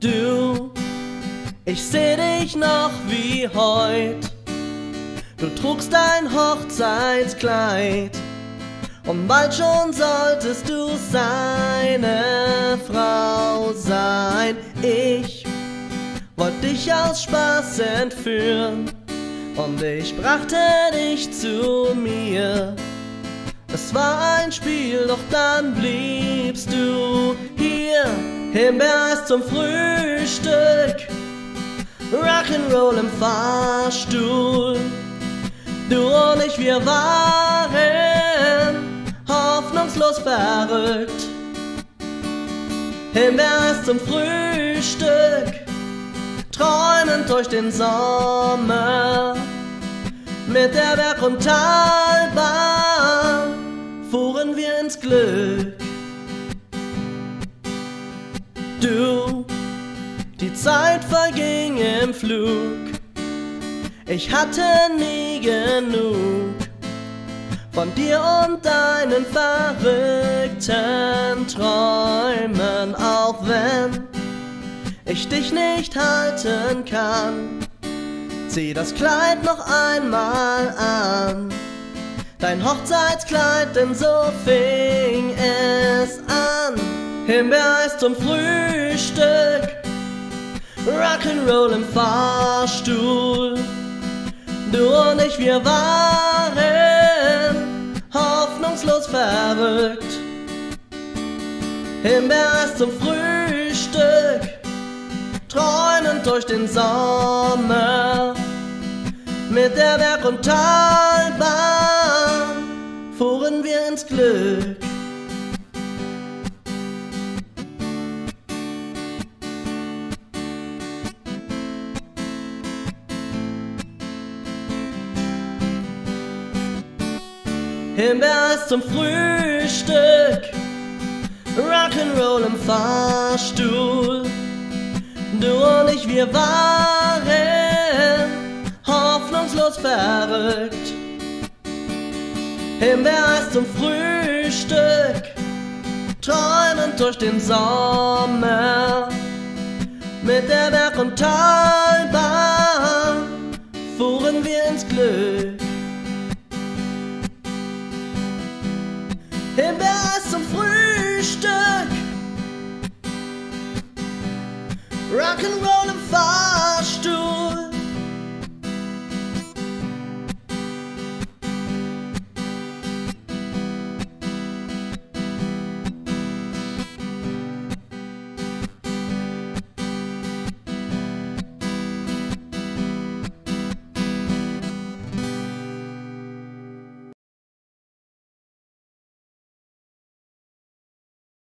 Du, ich seh dich noch wie heut. Du trugst dein Hochzeitskleid und bald schon solltest du seine Frau sein. Ich wollte dich aus Spaß entführen und ich brachte dich zu mir. Es war ein Spiel, doch dann bliebst du hier. Himbeereis zum Frühstück, Rock'n'Roll im Fahrstuhl. Du und ich, wir waren hoffnungslos verrückt. Himbeereis zum Frühstück, träumend durch den Sommer. Mit der Berg- und Talbahn fuhren wir ins Glück. Du, die Zeit verging im Flug. Ich hatte nie genug von dir und deinen verrückten Träumen. Auch wenn ich dich nicht halten kann, zieh das Kleid noch einmal an. Dein Hochzeitskleid, denn so fing es an. Himbeereis zum Frühstück, Rock'n'Roll im Fahrstuhl. Du und ich, wir waren hoffnungslos verrückt. Himbeereis zum Frühstück, träumend durch den Sommer. Mit der Berg- und Talbahn fuhren wir ins Glück. Himbeereis zum Frühstück, Rock'n'Roll im Fahrstuhl. Du und ich, wir waren hoffnungslos verrückt. Himbeereis zum Frühstück, träumend durch den Sommer. Mit der Berg- und Talbahn fuhren wir ins Glück. Himbeereis zum Frühstück, Rock'n'Roll